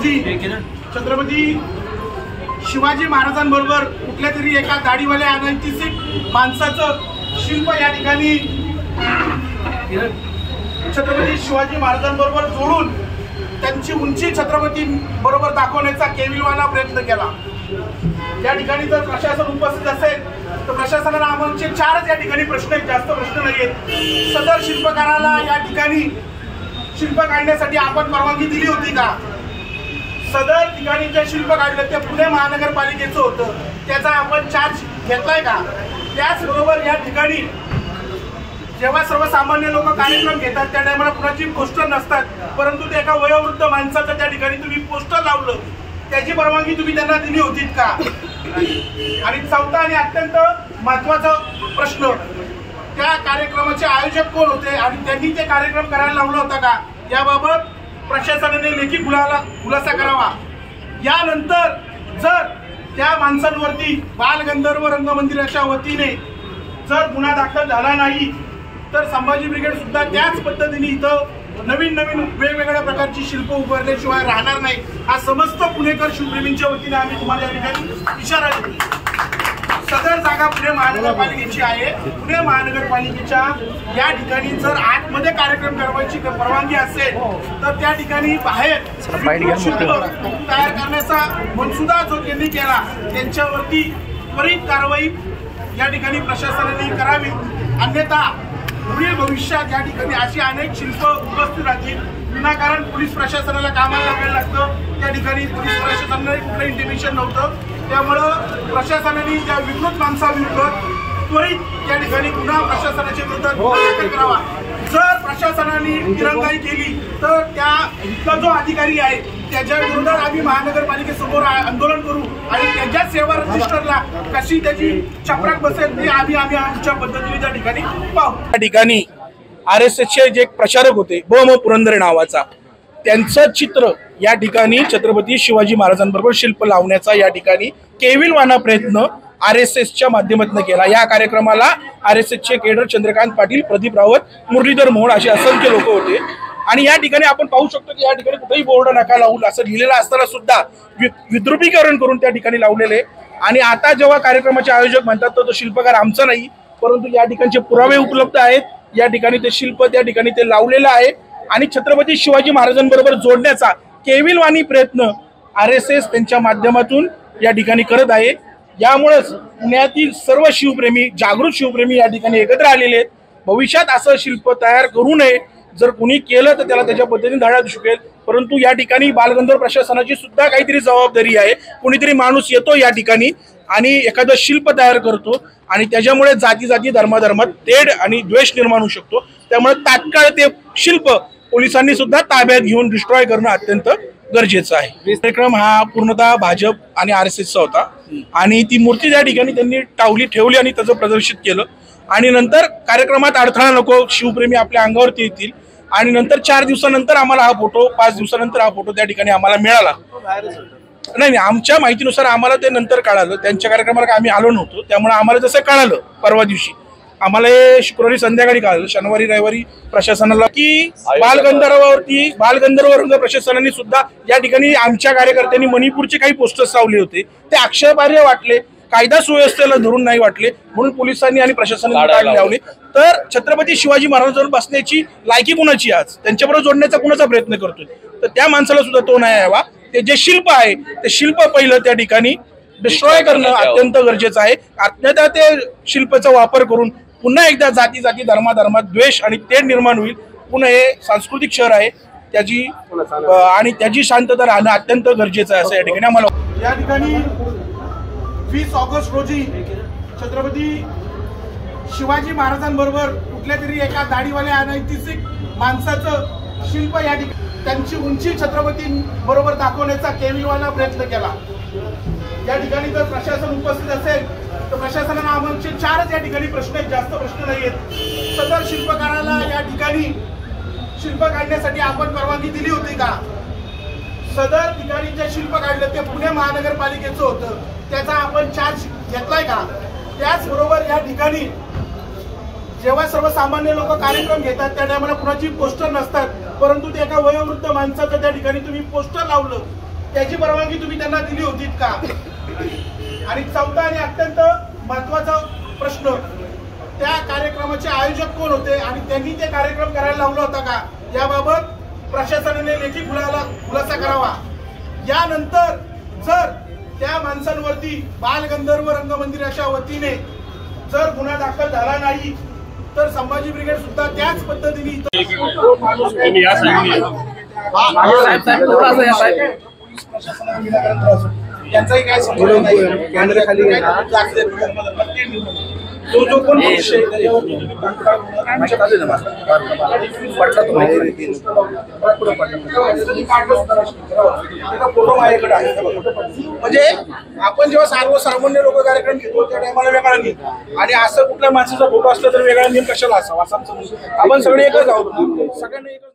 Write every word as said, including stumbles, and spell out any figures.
रोजी छत्रपती शिवाजी महाराजांबरोबर कुठल्या तरी एका दाढीवाल्या अनैतिक माणसाचं शिल्प या ठिकाणी छत्रपती शिवाजी महाराजांबरोबर जोडून त्यांची उंची छत्रपती बरोबर दाखवण्याचा केविलवाना प्रयत्न केला। या ठिकाणी जर प्रशासन उपस्थित असेल तर प्रशासनाला आमचे चारच या ठिकाणी प्रश्न आहेत, जास्त प्रश्न नाहीत। सदर शिल्पकाराला या ठिकाणी शिल्प काढण्यासाठी आपण परवानगी दिली होती का? सदर ठिकाणी जे शिल्प काढलं ते पुणे महानगरपालिकेचं होतं, त्याचा आपण चार्ज घेतलाय का? त्याचबरोबर या ठिकाणी जेव्हा सर्वसामान्य लोक कार्यक्रम घेतात त्या टायमाला कुणाची पोस्टर नसतात, परंतु ते एका वयोवृद्ध माणसाचं त्या ठिकाणी तुम्ही पोस्टर लावलं, त्याची परवानगी तुम्ही त्यांना दिली होती का? आणि चौथा आणि अत्यंत महत्वाचा प्रश्न, त्या कार्यक्रमाचे आयोजक कोण होते आणि त्यांनी ते कार्यक्रम करायला लावला होता का? याबाबत प्रशासनाने लेखी खुलासा करावा। यानंतर जर त्या माणसांवरती बालगंधर्व रंगमंदिराच्या वतीने जर गुन्हा दाखल झाला नाही तर संभाजी ब्रिगेड सुद्धा त्याच पद्धतीने इथं नवीन नवीन वेगवेगळ्या प्रकारची शिल्प उभारल्याशिवाय राहणार नाही, हा समस्त पुणेकर शिवप्रेमींच्या वतीने आम्ही तुम्हाला या ठिकाणी इशारा देतो। सदर जागा पुणे महानगरपालिकेची आहे। पुणे महानगरपालिकेच्या या ठिकाणी जर आतमध्ये कार्यक्रम करवायची परवानगी असेल तर त्या ठिकाणी बाहेर तयार करण्याचा मनसुदा जो त्यांनी केला त्यांच्यावरती त्वरित कारवाई या ठिकाणी प्रशासनाने करावी, अन्यथा पुढील भविष्यात या ठिकाणी अशी अनेक शिल्प उपस्थित राहतील। विनाकारण पोलीस प्रशासनाला कामाला लागायला लागतं, त्या ठिकाणी पोलीस प्रशासनाने कुठलं इंटिमेशन नव्हतं, त्यामुळं प्रशासनाने त्या विकृत माणसाविरुद्ध त्वरित त्या ठिकाणी गुन्हा प्रशासनाच्या विरोधात दाखल करावा। जर प्रशासनाने दिरंगाई केली तर त्या इथला जो अधिकारी आहे त्याच्या विरोधात आम्ही महानगरपालिकेसमोर आंदोलन करू आणि त्याच्या सेवा रजिस्टरला कशी त्याची चपराक बसेल ते आम्ही आम्ही आमच्या पद्धतीने त्या ठिकाणी पाहू। त्या ठिकाणी आर एस एसचे जे प्रचारक होते ब म पुरंदरे नावाचा, त्यांचं चित्र या ठिकाणी छत्रपती शिवाजी महाराजांबरोबर शिल्प लावण्याचा या ठिकाणी केविलवाना प्रयत्न आर एस एसच्या माध्यमातून केला। या कार्यक्रमाला आर एस एसचे केडर चंद्रकांत पाटील, प्रदीप रावत, मुरलीधर मोहोळ असे असंख्य लोक होते आणि या ठिकाणी आपण पाहू शकतो की या ठिकाणी कुठेही बोर्ड नका लावून असं लिहिलेलं असताना सुद्धा विद्रुपीकरण करून त्या ठिकाणी लावलेले। आणि आता जेव्हा कार्यक्रमाचे आयोजक म्हणतात तर तो शिल्पकार आमचा नाही, परंतु या ठिकाणचे पुरावे उपलब्ध आहेत, या ठिकाणी ते शिल्प त्या ठिकाणी ते लावलेलं आहे आणि छत्रपती शिवाजी महाराजांबरोबर जोडण्याचा केविलवाणी प्रयत्न आर एस एस त्यांच्या माध्यमातून या ठिकाणी करत आहे। यामुळेच पुण्यातील सर्व शिवप्रेमी, जागृत शिवप्रेमी या ठिकाणी एकत्र आलेले आहेत। भविष्यात असं शिल्प तयार करू नये, जर कोणी केलं तर त्याला त्याच्या पद्धतीने धडा शकेल, परंतु या ठिकाणी बालगंधर्व प्रशासनाची सुद्धा काहीतरी जबाबदारी आहे। कोणीतरी माणूस येतो या ठिकाणी आणि एखादं शिल्प तयार करतो आणि त्याच्यामुळे जाती जाती धर्माधर्मात तेढ आणि द्वेष निर्माण होऊ शकतो, त्यामुळे तात्काळ ते शिल्प पोलिसांनी सुद्धा ताब्यात घेऊन डिस्ट्रॉय करणं अत्यंत गरजेचं आहे। कार्यक्रम हा पूर्णतः भाजप आणि आर एस एसचा होता आणि ती मूर्ती त्या ठिकाणी त्यांनी टावली ठेवली आणि त्याचं प्रदर्शित केलं आणि नंतर कार्यक्रमात अडथळा नको, शिवप्रेमी आपल्या अंगावरती येतील आणि नंतर चार दिवसानंतर आम्हाला हा फोटो, पाच दिवसानंतर हा फोटो त्या ठिकाणी आम्हाला मिळाला। नाही नाही आमच्या माहितीनुसार आम्हाला ते नंतर कळालं, त्यांच्या कार्यक्रमाला आम्ही आलो नव्हतो, त्यामुळे आम्हाला जसं कळालं परवा दिवशी आम्हाला शुक्रवारी संध्याकाळी कळालं, शनिवारी रविवारी प्रशासनाला की बालगंधर्वावरती बालगंधर्व रंग प्रशासनाने सुद्धा या ठिकाणी आमच्या कार्यकर्त्यांनी मणिपूरचे काही पोस्टर्स लावले होते, ते आक्षेपार्ह वाटले, कायदा सुव्यवस्थेला धरून नाही वाटले, म्हणून पोलिसांनी आणि प्रशासनाने लावले। तर छत्रपती शिवाजी महाराजांवर बसण्याची लायकी कुणाची, आज त्यांच्याबरोबर जोडण्याचा कुणाचा प्रयत्न करतोय, तर त्या माणसाला सुद्धा तो नाही यावा। ते जे शिल्प आहे ते शिल्प पहिलं त्या ठिकाणी डिस्ट्रॉय करणं अत्यंत गरजेचं आहे, अन्यथा ते शिल्पाचा वापर करून पुन्हा एकदा जाती जाती धर्माधर्मात द्वेष आणि तेढ निर्माण होईल। पुणे हे सांस्कृतिक शहर आहे, त्याची आणि त्याची शांतता राहणं अत्यंत गरजेचं आहे असं या ठिकाणी आम्हाला। या ठिकाणी वीस ऑगस्ट रोजी छत्रपती शिवाजी महाराजांबरोबर कुठल्या तरी एका दाढीवाल्या अनैतिक माणसाचं शिल्प या ठिकाणी त्यांची उंची छत्रपती बरोबर दाखवण्याचा केविलवाना प्रयत्न केला। या ठिकाणी जर प्रशासन उपस्थित असेल तर प्रशासनाला आमचे चारच या ठिकाणी प्रश्न आहेत, जास्त प्रश्न नाहीत। सदर शिल्पकाराला या ठिकाणी शिल्प काढण्यासाठी आपण परवानगी दिली होती का? सदर ठिकाणी जे शिल्प काढलं ते पुणे महानगरपालिकेचं होतं, त्याचा आपण चार्ज घेतलाय का? त्याचबरोबर या ठिकाणी जेव्हा सर्वसामान्य लोक कार्यक्रम घेतात त्या टायमाला कुणाची पोस्टर नसतात, परंतु ते एका वयोवृद्ध माणसाचं त्या ठिकाणी तुम्ही पोस्टर लावलं, त्याची परवानगी तुम्ही त्यांना दिली होती का? आणि चौथा आणि अत्यंत महत्वाचा प्रश्न, त्या कार्यक्रमाचे आयोजक कोण होते आणि त्यांनी ते कार्यक्रम करायला लावला होता का? याबाबत प्रशासनाने लेखी खुलासा खुलासा करावा. यानंतर जर त्या माणसांवरती बालगंधर्व रंगमंदिराच्या वतीने जर गुन्हा दाखल झाला नाही तर संभाजी ब्रिगेड सुद्धा त्याच पद्धतीने त्यांचाही काय संबंध नाही. कॅमेरा खाली तो जो कोण विषय फोटो माझ्याकडे आहे. म्हणजे आपण जेव्हा सर्वसामान्य लोक कार्यक्रम घेतो त्या टायमाला वेगळा नियम आणि असं कुठल्या माणसाचा फोटो असला तर वेगळा नियम कशाला असावा असं आपण सगळे एकच आहोत. सगळ्यांना एकच